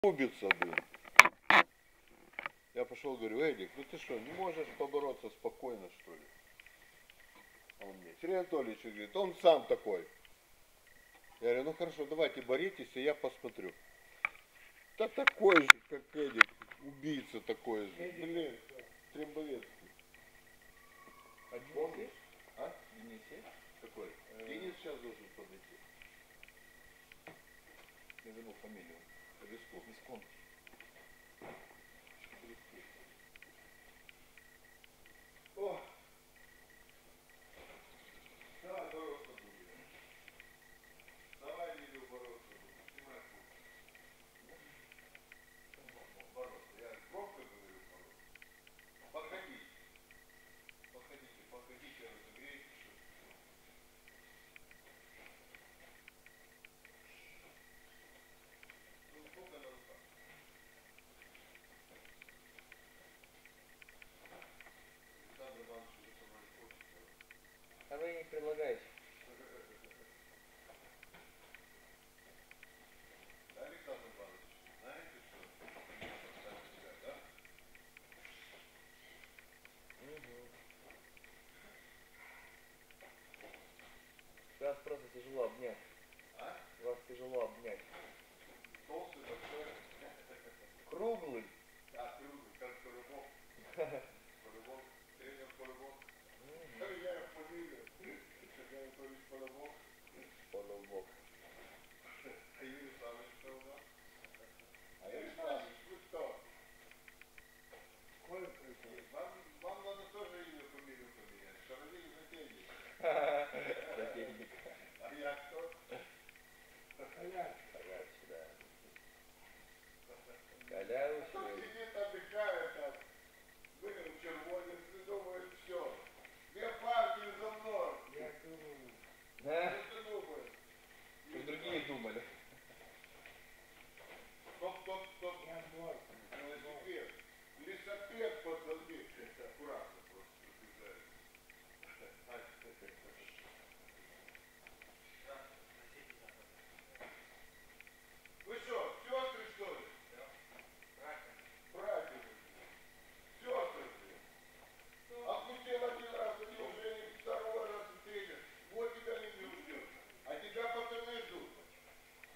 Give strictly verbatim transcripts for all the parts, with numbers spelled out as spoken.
Убиться, блин. Я пошел, говорю, Эдик, ну ты что, не можешь побороться спокойно, что ли? А он мне, Сергей Анатольевич, говорит, он сам такой. Я говорю, ну хорошо, давайте боритесь, и я посмотрю. Да такой же, как Эдик, убийца такой же. Эдик, блин, Трембовецкий. А Денис Помнишь? есть? А? Денис есть? Какой? Э, Денис сейчас должен подойти. Я забыл фамилию. Рисков. Висконти. О! Давай бороться будем. Давай, Лилю, бороться будем. Снимай куртку. Бороться. Я громко говорю бороться. Подходите. Подходите, подходите, разогрейтесь. Ну, сколько на руках? Александр Иванович уже со мной хочет. А вы не предлагаете? Да, Александр Иванович, знаете что? Меня поставили себя, да? Угу. Вас просто тяжело обнять. А? Вас тяжело обнять. Толстый, большой. Круглый. А, круглый, как Порыбов. Порыбов, тренер Порыбов. Я его фамилию. Сергей Анатольевич Порыбов. Полубок. А Юрий Славович кто у нас? А Юрий Славович, вы кто? Сколько? Вам, вам надо тоже имя, фамилию поменять. Шаровик Затейник. Затейник. А я кто? Коляч. Коляч, да. Коляч. Кто сидит, отдыхает там. Выиграл червонец и думает, все. Две партии за мной. Я думаю. Что ты думаешь? Что другие думали. Стоп, стоп, стоп. Я бой. Велосипед. Лесопед, пацаны. Аккуратно просто пробежали. Вы что, сестры что ли? Братья. Братья. Сестры. Отпустил один раз, они уже не второй раз и третий. Вот тебя не ждет. А тебя пацаны ждут.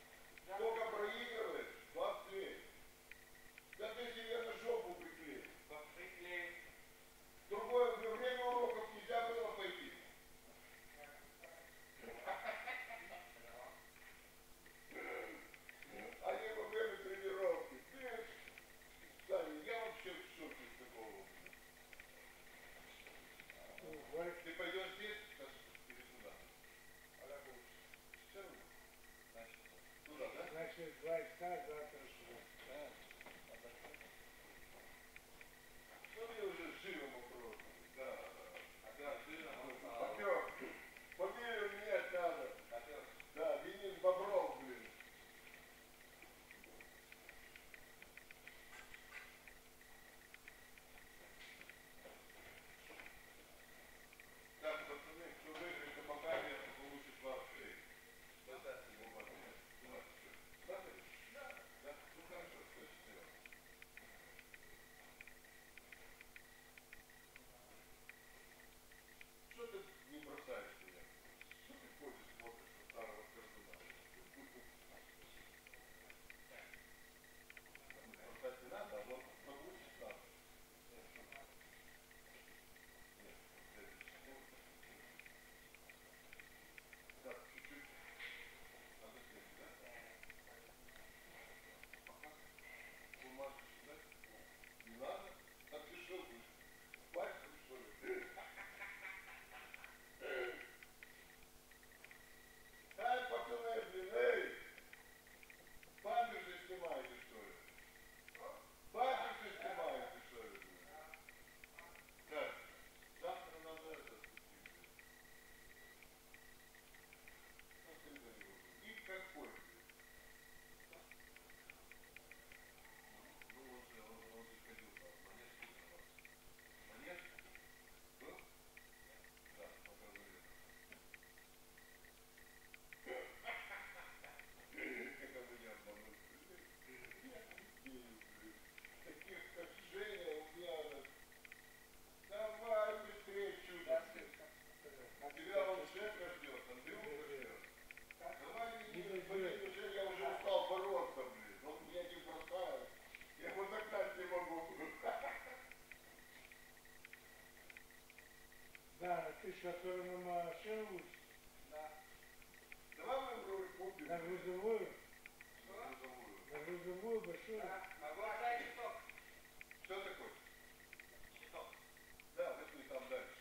которая на машину учится? Да. Давай мы вроде купим. На грузовую? Что? Грузовую. На грузовую большую? Да. Могу отдать чуток. Что такое? Чуток. Да, возьми там дальше.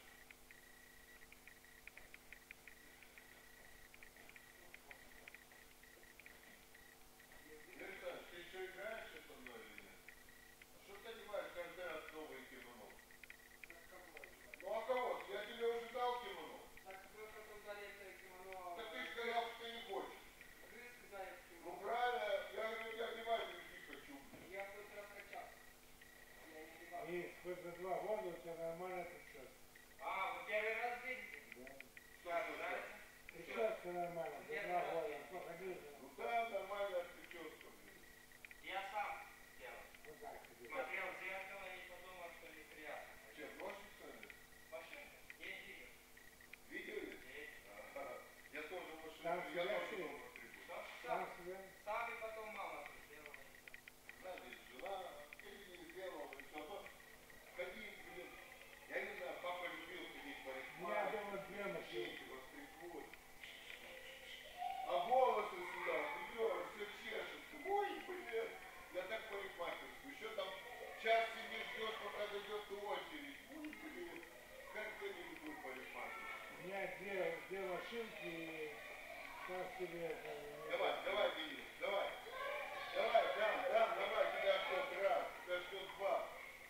Александр, ты еще играешь со мной или нет? А что ты одеваешь каждый раз новые кимоно? Ну а кого? Я тебе уже дал кимоно. Так вы потом дали это кимоно. Так ты же сказал, что ты не хочешь. Вы сказали Ну кимоно. правильно, я говорю, я одевать не хочу. Я в тот раз качался. Я не одевал. И хоть за два года у тебя нормально прическа. А, вы первый раз видите? Да. Как, нравится? Прическа нормально, за два года. А то ходил же. Ну да, нормальная прическа, блин. Я сам делал. Вот так тебе. Смотрел в зеркало и подумал, что неприятно. Чем, ножницы или? Машинка? Есть видео? Видео есть? Есть. Ага. Я тоже машину, Там я себя тоже шили. дома стригу. Что? Сам Сам. себя? Сам и потом мама тут сделала. Знаете, жена, или не сделала, и все, то ходить, блин. Я не знаю, папа любил ходить в У меня парикмахер. дома две машины. Дети востригут. А волосы сюда, придешь, все чешется. Ой, блин. Я так парикмахерскую. Еще там час сидишь, ждешь, пока дойдет очередь. Ой, блин. Как я не люблю парикмахерскую. У меня две, две машинки и так себе. э, Давай, давай, Денис, давай. Давай, дам, дам, давай, тебя ждет раз, тебя ждет два.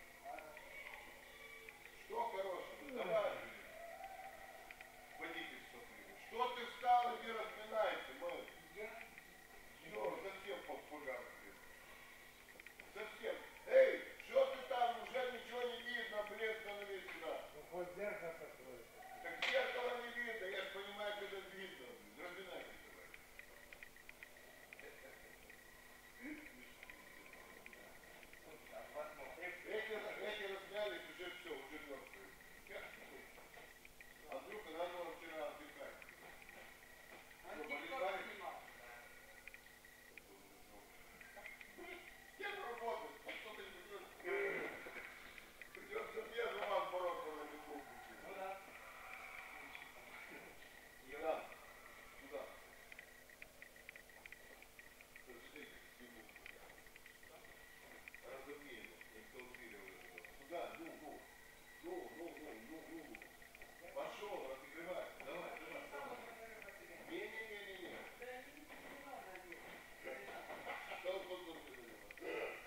Что хорошего? Давай, блин. Водительство примешь. Что ты встал, иди разминайся, мать. Я? Все, совсем попугал, блин. Совсем. Эй, что ты там, уже ничего не видно, блин, становись сюда. Ну хоть зеркало такое. Так зеркало не видно, я ж понимаю, когда видно, блин. Разминайся, давай. Посмотрим. Эти, эти размялись, уже все, уже мертвые. Андрюха, надо было вчера отдыхать. Он Что, тик-ток полетали? снимал. Я работаю, что ты придешь? Придется без вас бороться на эту кухню. Ну да. Да. Куда? Подожди, сниму. Разумею, инкультировали его. Куда? Ну, ну. Ну, ну, ну, ну, ну. Пошел, разогревай. Давай, давай, давай. Не-не-не-не-не. Что тут нужно заниматься?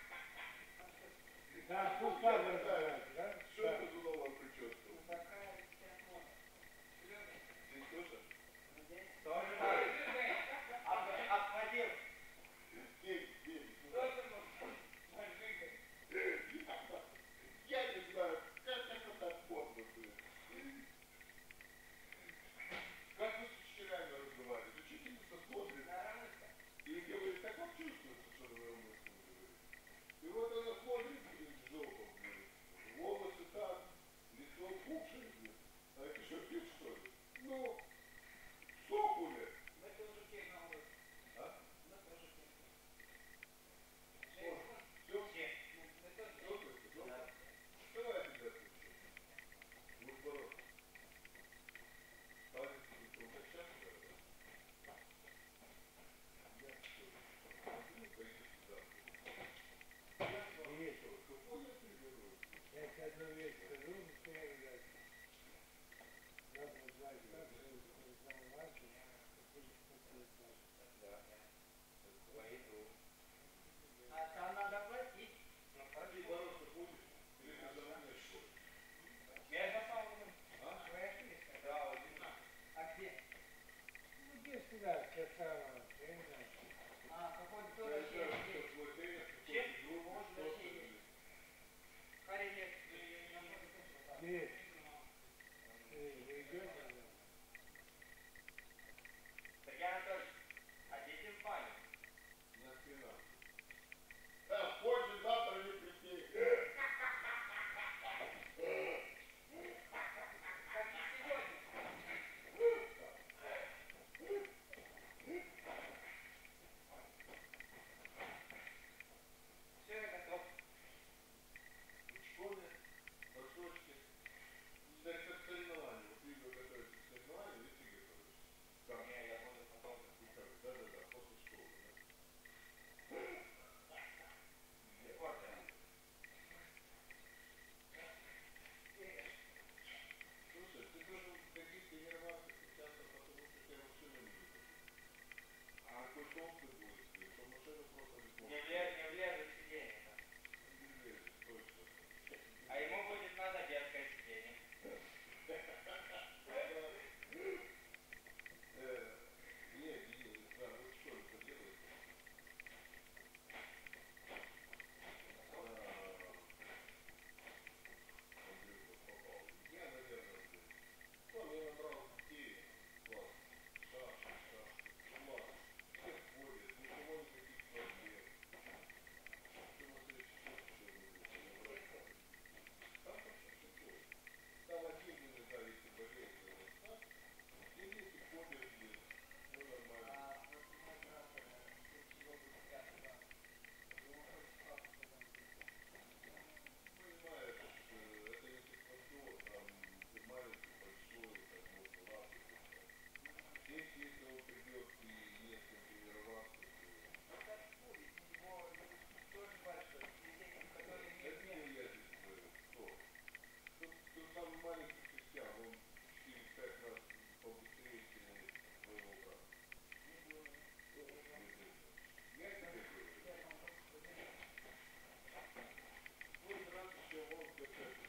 Да, тут так разбирается, да? Что Да. это за новая прическа? Такая сейчас мода. Любит. Здесь тоже? Тоже так. Обходил. Деньги, деньги. Тоже мужик. Я не знаю, как это так модно, блин. Как вы с учителями разговариваете? Учительница смотрит и говорит, так вам чувствуется, что вы равнодушны говорите. И вот она смотрит, блин, жопа, блин. Волосы так, лицо пухшее, блин. А это что, пить, что ли? Ну, соку ли? Мы тоже пьем на улице. А? Мы тоже пьем. Все? Все. Мы тоже Все, Костя, все? Давай я тебя отпущу. Ну, здорово. Ставим тебе сейчас, да? Я что? Ну, пойди сюда. Я вам Есть. что, какой я тренируюсь? Я тебе одну вещь скажу, не стоит ждать. Надо знать, как же самый мальчик, будет спасать. Да. Пойду. А там надо платить. Ну, Ты хорошо. бороться будешь? Или ты за мной что? Я же сам умею. А? Своя фишка. Да, вот именно. А где? Ну, где сюда, все самое, я не знаю. А, какой Я тоже знаю, есть. что твой тренер, какой Чем? ты группы, Может, что Россия ты. есть. Харилек. Здесь, э, вы идете, да? Сергей Анатольевич, хотите в баню? Нахрена? А, хочешь завтра не прийти. Как и сегодня. Не влез, не влезет в сиденье. Не лезет, точно. А ему будет надо детское сиденье. Э, не, Денис, да, вы что это делаете? Андрюха попал. Я, наверное, блин. Там я набрал детей. Классно. Саша, Саша. Классно. Все ходят, никого никаких проблем. Что на следующий год еще будет? Набрать. Там вообще все ходят. Там один, блин, да, если болеет, то вот так. Все дети ходят, блин. Все нормально. А вот мой брат, чего будет пятый раз? Ему хоть папа потом Понимаешь, э, это не технодор, там ты маленький, большой, так можно лапы пускать. Здесь, если он придет и не с кем тренироваться, то... как будет, у него тоже большой. Есть эти, которые не Это не я здесь говорю, кто? Тут, тут самый маленький Кристиан, он четыре-пять раз побыстрее, чем у твоего брата. Я тебе говорю. Вот раньше он как этот,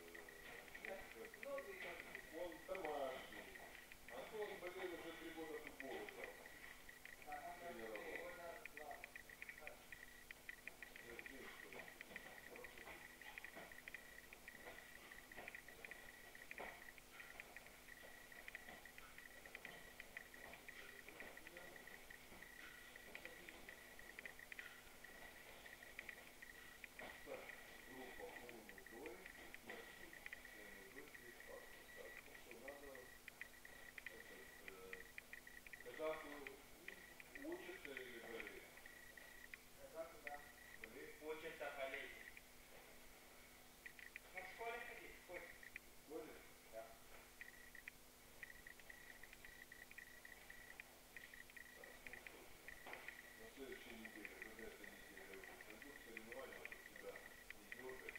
э, он домашний. А то он болел уже три года футбол играл. Тренировал. Сергей, что ли? Хорошо. Так, группа полный доем. Полный три факта. Так, ну что, надо этот, э, когда учится или болеет? Болеет? Учится болеть. Ну, в школе ходить, ходит. Ходит? Да. Так, ну что ж. На следующей неделе, на этой неделе уже пройдут соревнования, чтобы тебя не дергать.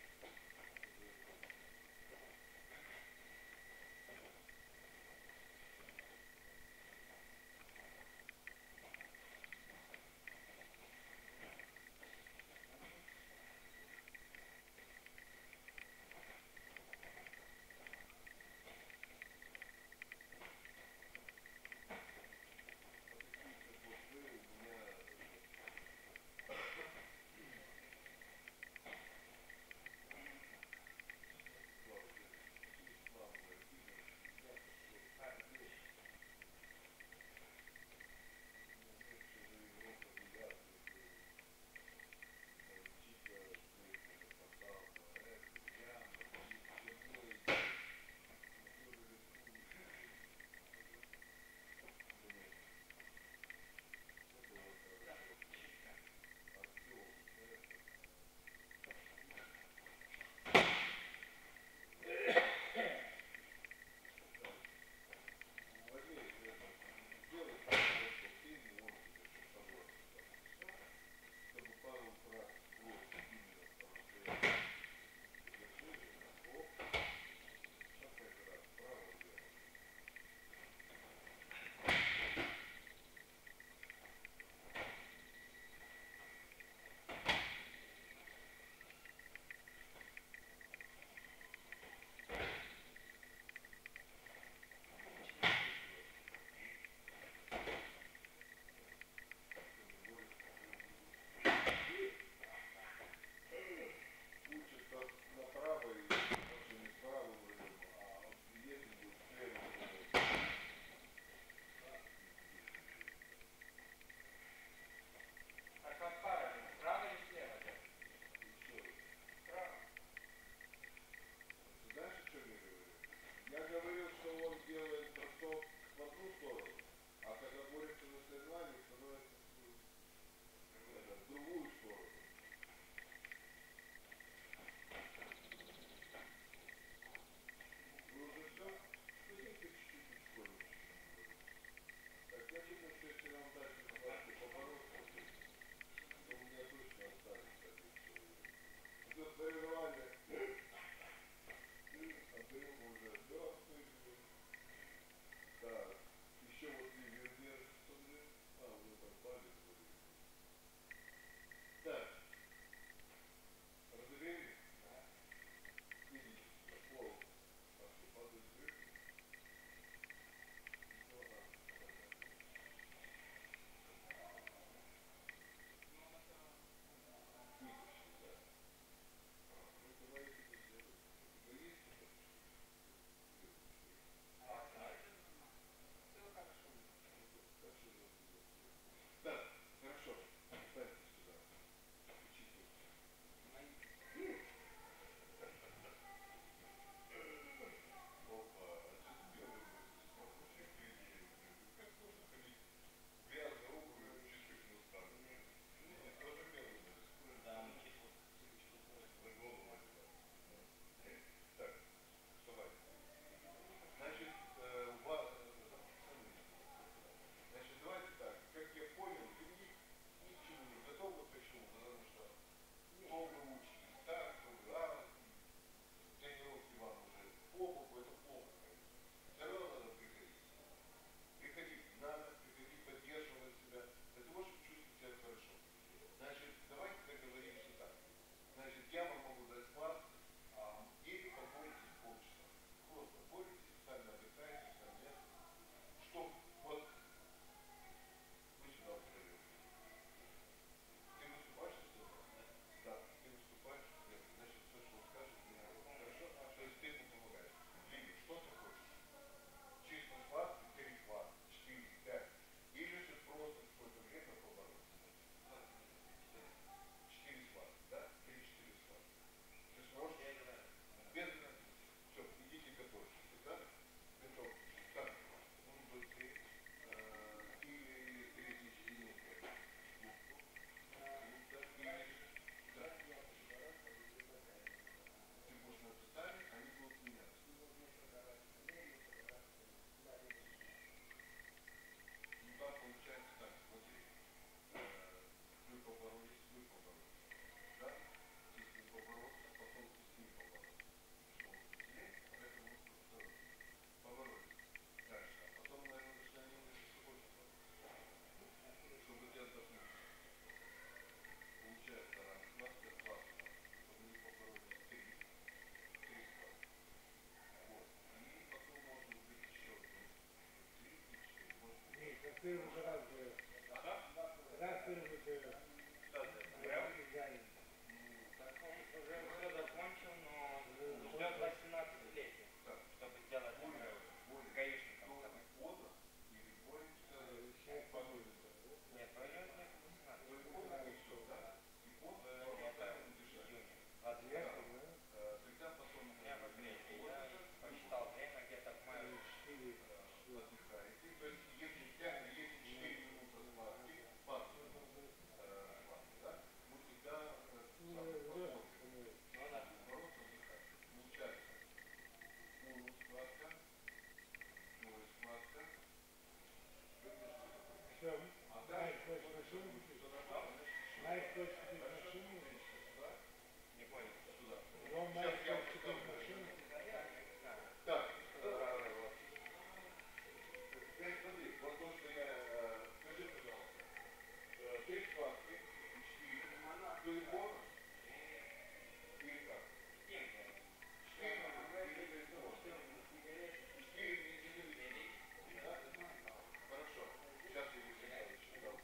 это смысл. Получается раз схватка, два схватка. Чтобы не побороть три. Три схватки. Вот. И потом можно быть еще один. Три и четыре. Может быть. Нет, как первый же раз берет. Ага. Раз первый берет. Сейчас я Прям экзамен. Так он уже все закончил, но ждет восемнадцатилетия, Так. чтобы сделать Более, с более. гаишником. Кто Там. поздно или боремся Сейчас с погодой. Нет, у него нет восемнадцати. То есть поздно и все, да? И поздно В помогаем этом дышать. июне. двадцать Я пятого. знаю. Э, Тогда потом У меня в апреле. Я посчитал время где-то в мае. Четыре. отдыхаете. То есть если взять, если четыре минуты схватки, двадцать минут э, схватки, да, мы всегда э, Ну, самый врет, посмотрим. становится. Ну да. Бороться, отдыхать. Получается, полу схватка, полу схватка, выдержка. Все, А Майк дальше, хочет вот машину? все нормально, значит, Майк хочет купить дальше машину? меньше сюда, Не понял. сюда. Ром, Майк Сейчас я хочет вот купить машину? Так, э, теперь смотри, вот то, что я, э, скажи, пожалуйста, э, три схватки, четыре, телефон, или как? Четыре, или телефон? Четыре, или да? Хорошо, сейчас я Вячеславович дам.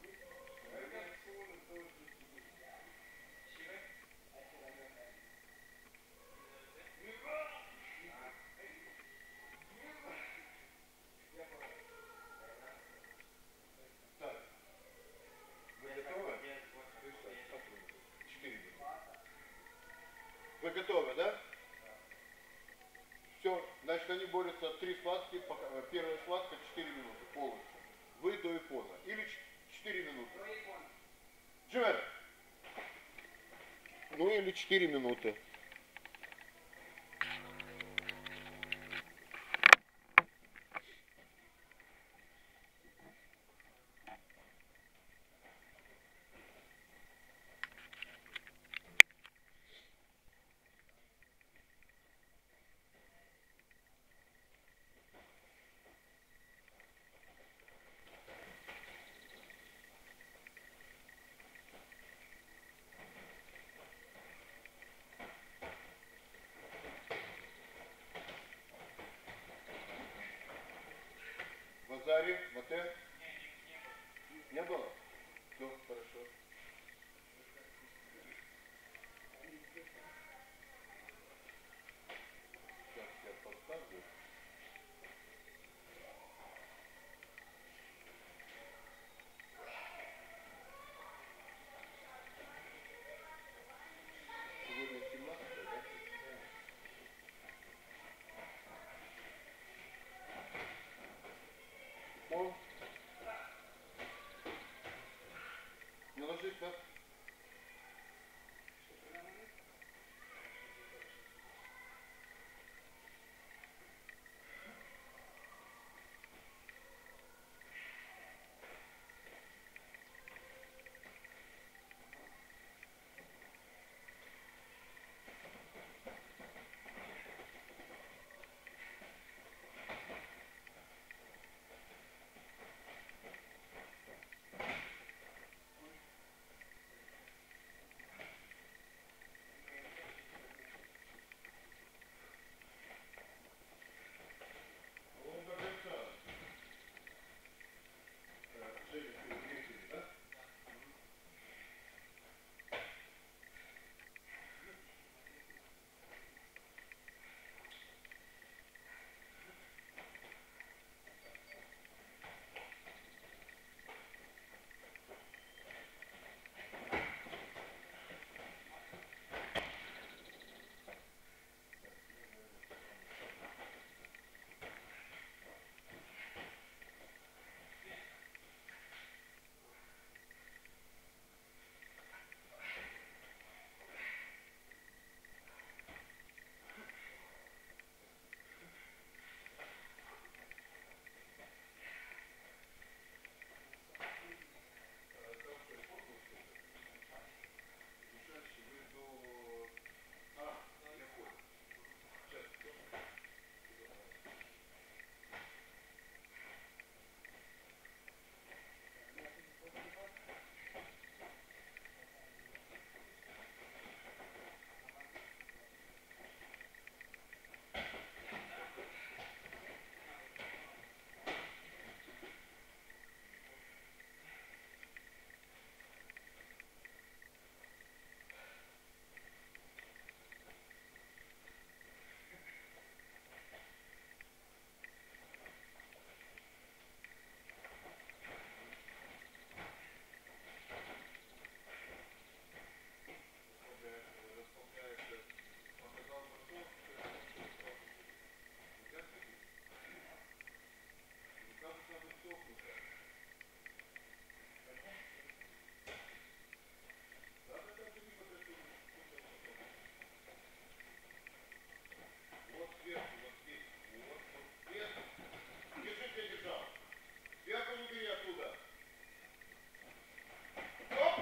Так, вы готовы? Четыре минуты. Вы готовы, да? Все, значит, они борются три схватки, пока, э, первая схватка четыре минуты полностью. Вы до Япона. Или четыре минуты. Джимер! Ну или четыре минуты. Вазари, Мате? Не было? Все, хорошо. Сейчас я поставлю. Сегодня семнадцатое, да? О. Мне нужно сохнутая. Да, да, да, ты не подожди. Вот сверху, вот здесь. Вот, вот сверху. Держи, где держал. Сверху не бери оттуда. Оп!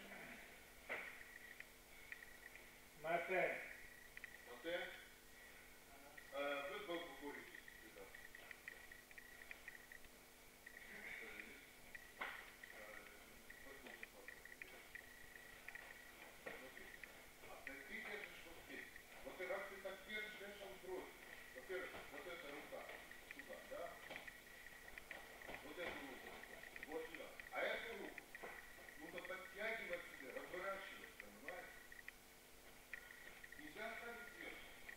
Мате. Вот это. Э, вы был курите. Сюда. А ты, ты держишь вот здесь. Вот и раз ты так держишь, конечно, он бросит. Во-первых, вот эта рука сюда, да? Вот эту руку. Вот сюда. А эту руку нужно подтягивать себе, разворачивать, понимаешь? Нельзя оставить сверху.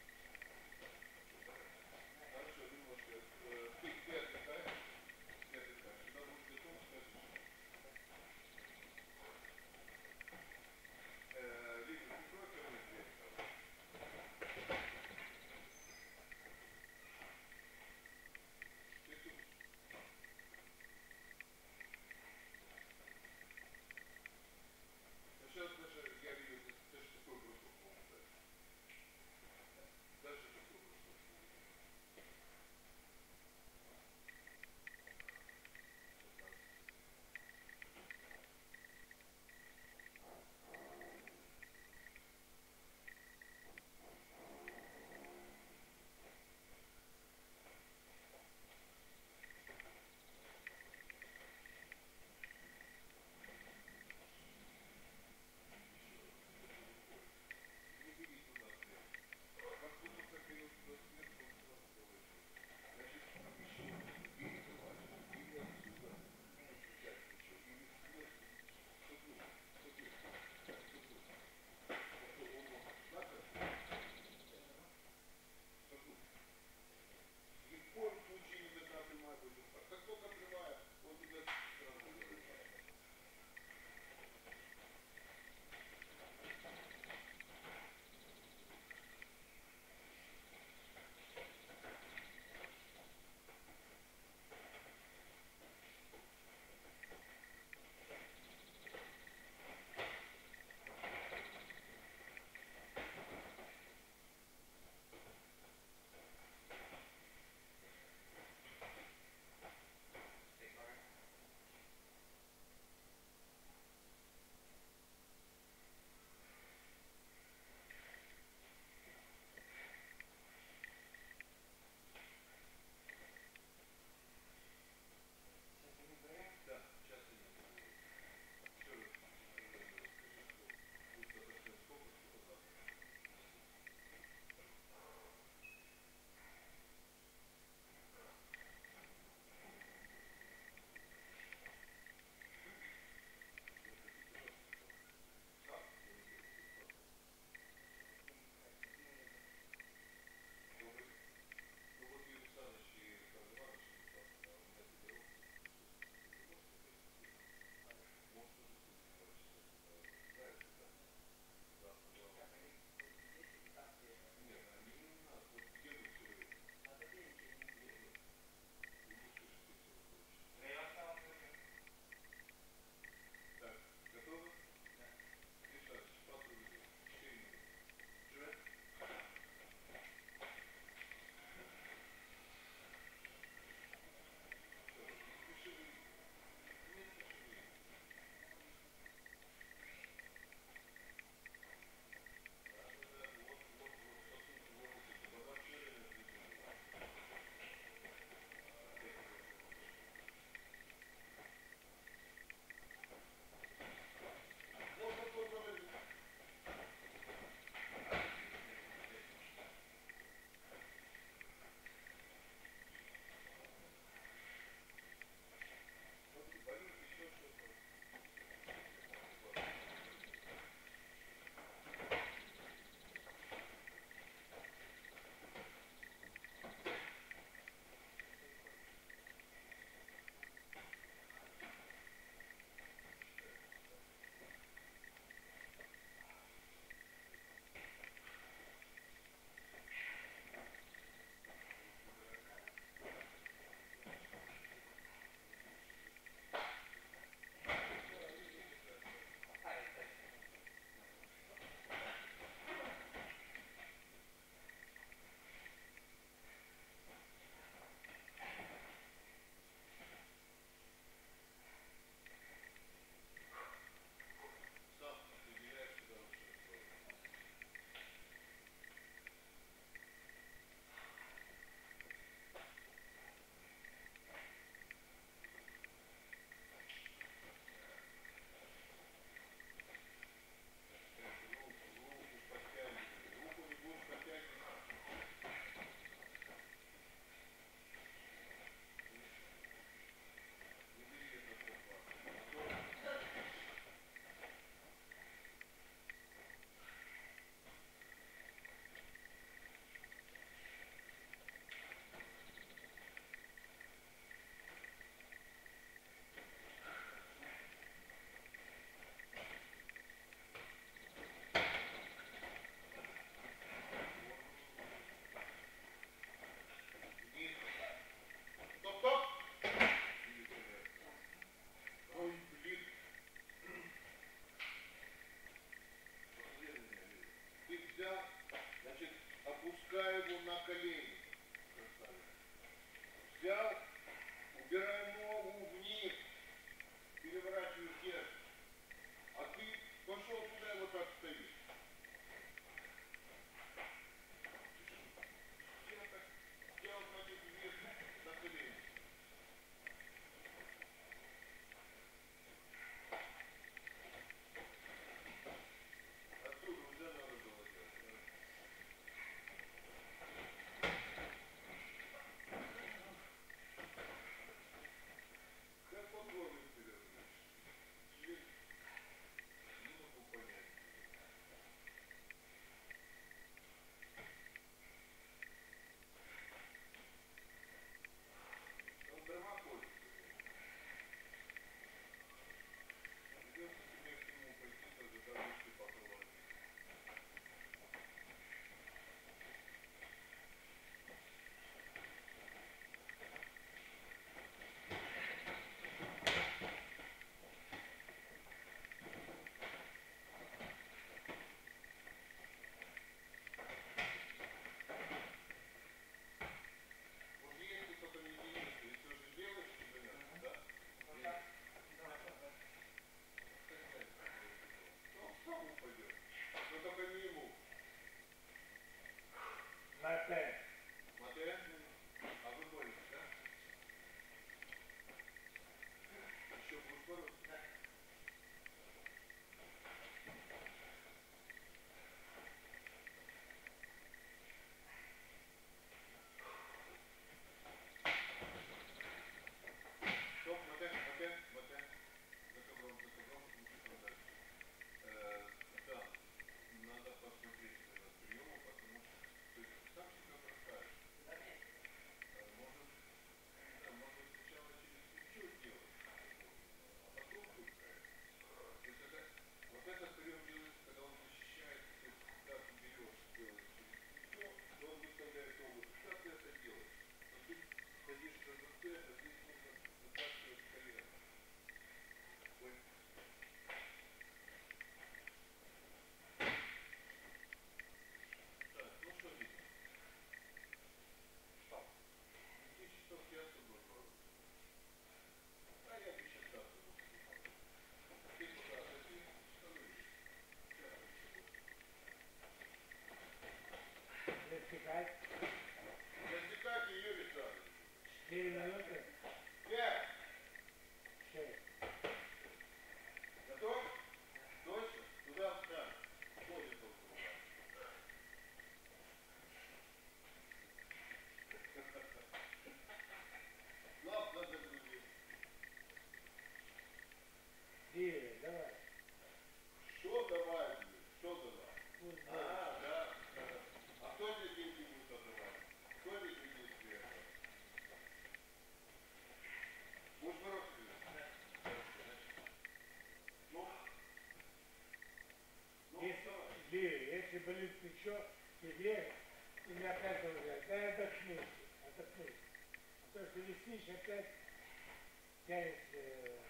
колени. Красавец. Взял, убирай ногу вниз, переворачивай вверх. А ты пошел туда и вот так стоишь. Я так сделал, значит, вверх на колени. Отсюда уже надо было делать. Как по горлу вперед, значит. Член не могу понять. Он дрова ходит. Придется тебе к нему пойти, даже таблички покрывать. Вот если только не единицы, и все же делаешь чемпионат, да? Вот так. Да, да. Ну, он сам упадет. Но только не ему. Мате. Матэ? А вы боретесь, да? Еще будешь бороться? Да. Стоп, матэ, матэ, матэ. За ковром, за ковром, иди там дальше. Э, да, надо посмотреть на приемы, потому что ты сам себя бросаешь. Да нет. Э, может, не знаю, может сначала через плечо делать, а потом выправить. То есть это, вот этот прием делается, когда он защищается, то есть когда ты берешь, делаешь через плечо, то он выставляет обувь. Как ты это делаешь? Но ты садишься за Т, а здесь нужно вытаскивать колено. Ой. Так, ну что видно? Что? Ты часов я с тобой бороться. А я бы сейчас так буду. Ты куда? Ты штаны. Сейчас с тобой. Засекать. Засекайте ее лица. Четыре минуты. Пять. Шесть. Готов? Точно? Туда встань. Ходит около вас. Лап надо грузить. Диля, давай. Что давай, блин? Что давай? Пусть будет. А, да. А кто здесь деньги будет отдавать? Кто здесь единственный? Будешь бороться? Да. Хорошо, значит. Ну? Ну, Если, давай. Диля, если болит плечо, тебе или опять говорят, дай отдохни, отдохни. А то, что висишь, опять тянется.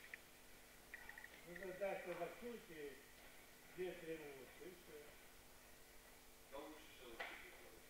Нужно дать отдохнуть и две-три минуты, и все. Да лучше сейчас тебе делать.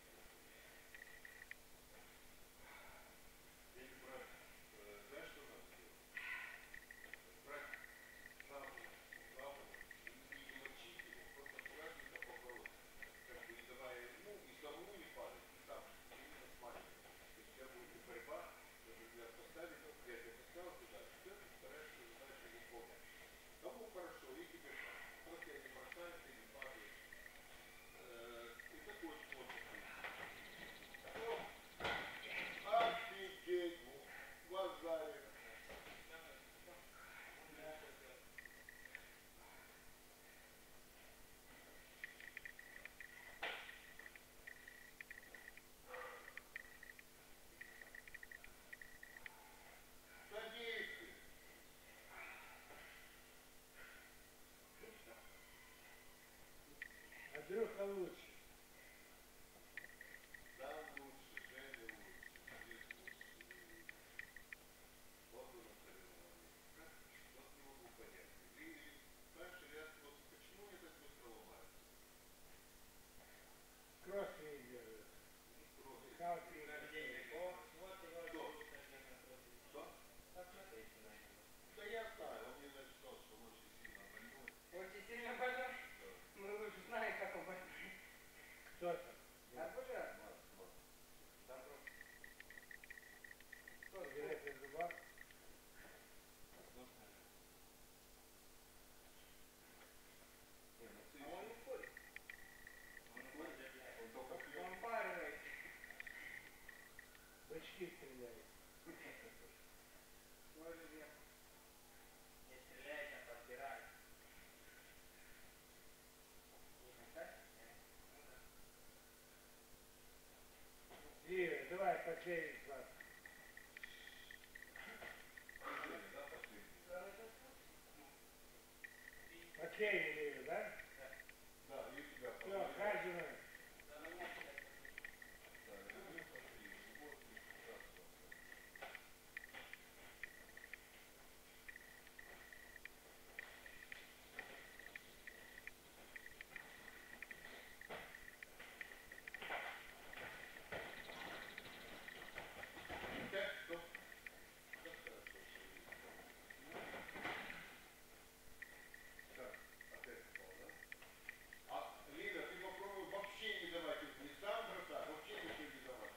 Или брать, э, знаешь, что надо делать? Брать правую лапу и не мочить его, просто аккуратненько побороть. Как бы не давая ему и самому не падать, и сам сильно смахивать. То есть у тебя будет и борьба, чтобы тебя поставить, я тебя поставил туда, все, ты стараешься задачу выполнять. Кому хорошо, и тебе хорошо. Кто тебя не бросает, ты не падаешь. Э, и такой способ есть. О, офигеть! Базарик! Садись ты! Андрюха лучше. Там лучше, Женя лучше, здесь лучше. Вот он на соревновании. Как? Вот не могу понять. И, знаешь, я вот почему они так быстро ломаются? Кросс не делают. Ну, Последний класс. Окей, имею, да? Да, и у тебя Все, Хазина. А, Лина, ты попробуй вообще не давать, не сам бросать, вообще ничего не давать.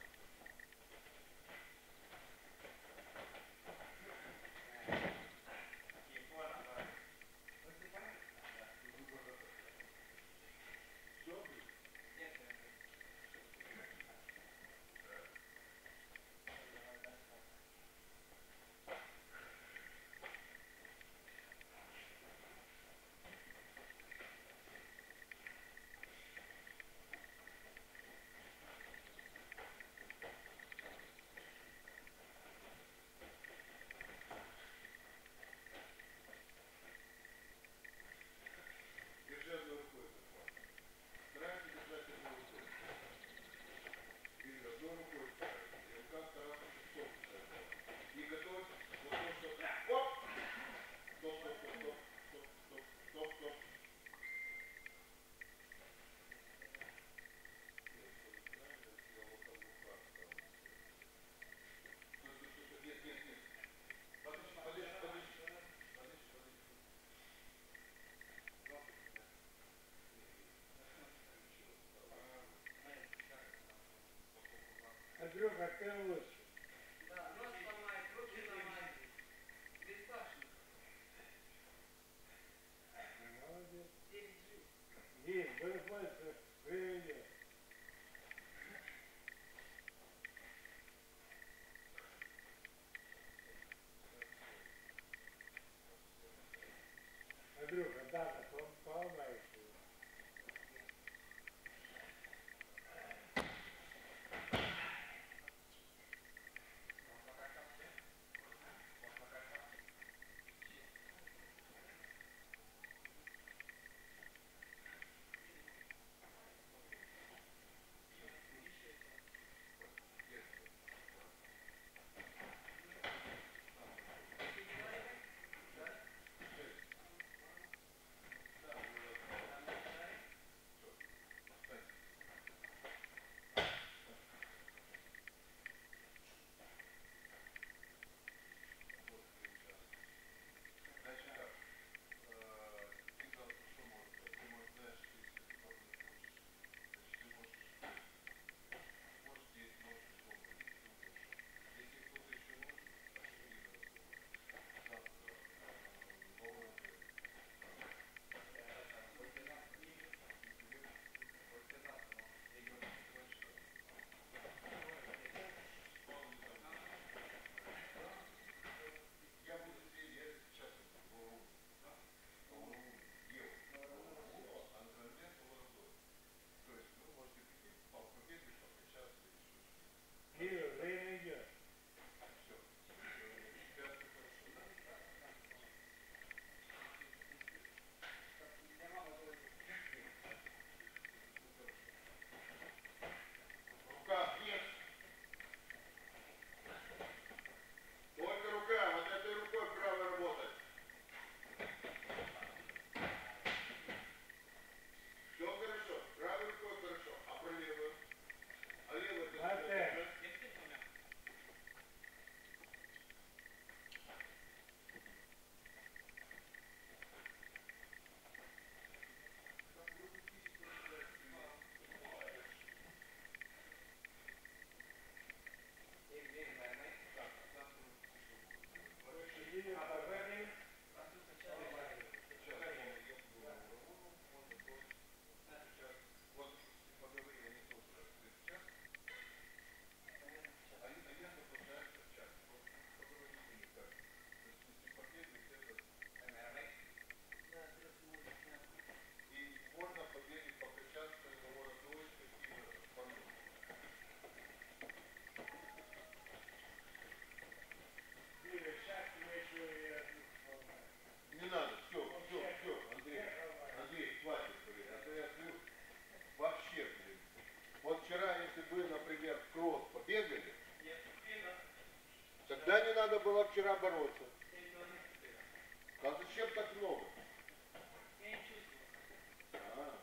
Все, держи одной рукой, захват. Старайся держать одной рукой. Видно, одной рукой старайся. И рука стараться шестом держать. И готовь вот то, что... Оп! Стоп, стоп, стоп, стоп, стоп, стоп, стоп, стоп. Нет, нет, нет. Подожди, подожди, подожди. Подожди, подожди. Андрюха, ты лучше. Да, нос ломает, руки ломает. Бесстрашно. Молодец. Девять жизней. Дим, будем пользоваться, приведет. Андрюха, дата, поломаешь его. вчера бороться? семь километров бегал. А зачем так много? Я не чувствовал. А.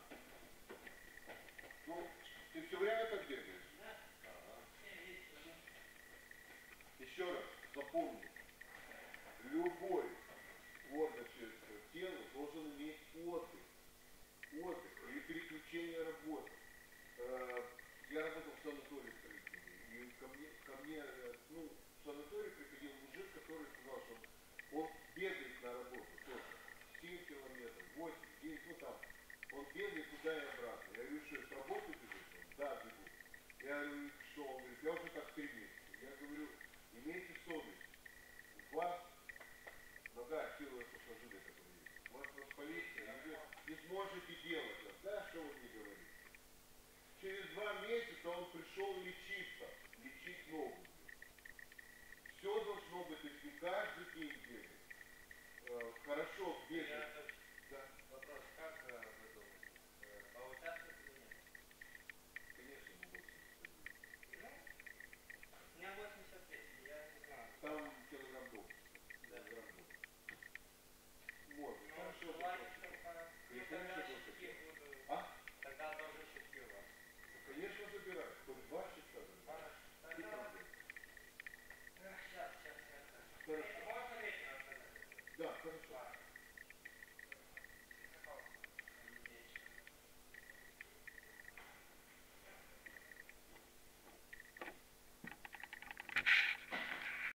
Ну, ты все время так бегаешь? Да? Ага. семь-десять километров. Еще раз, запомни. Любой творческий тело должен иметь отдых. Отдых или переключение работы. Э, Я работал в санатории строительном, и ко мне, ко мне э, ну, в санаторий приходил мужик, который сказал, что он бегает на работу тоже. семь километров, восемь, девять, ну там. Он бегает туда и обратно. Я говорю, что с работы бежишь? Он, да, бегу. Я говорю, что? Он говорит, я уже так три месяца. Я говорю, имейте совесть. У вас нога силовая сухожилия, которая есть. У вас воспалится, и вы не сможете делать. Да, что вы мне говорите? Через два месяца он пришел лечиться, лечить ногу. Все должно быть, если каждый день бегать. Э, хорошо бегать. Да. Вопрос, как э, вы думаете, э, поучаствовать или нет? Конечно, мы восемьдесят. Ну, у меня восемьдесят пять, я не знаю. Там килограмм дом. Да. Килограмм дом. Можно. Ну, Хорошо. желательно только... Ну, Если тогда лучше